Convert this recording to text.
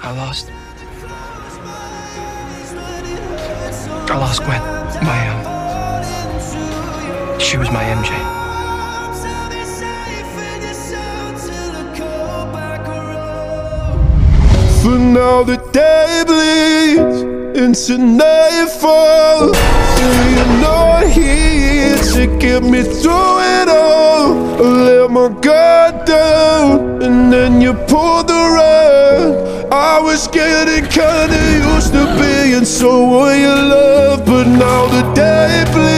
I lost Gwen. She was my MJ. For now the day bleeds into nightfall. So you're not here to get me through it all. I let my guard down and then you pulled the rug. I was getting kinda used to being so what you love, but now the day bleeds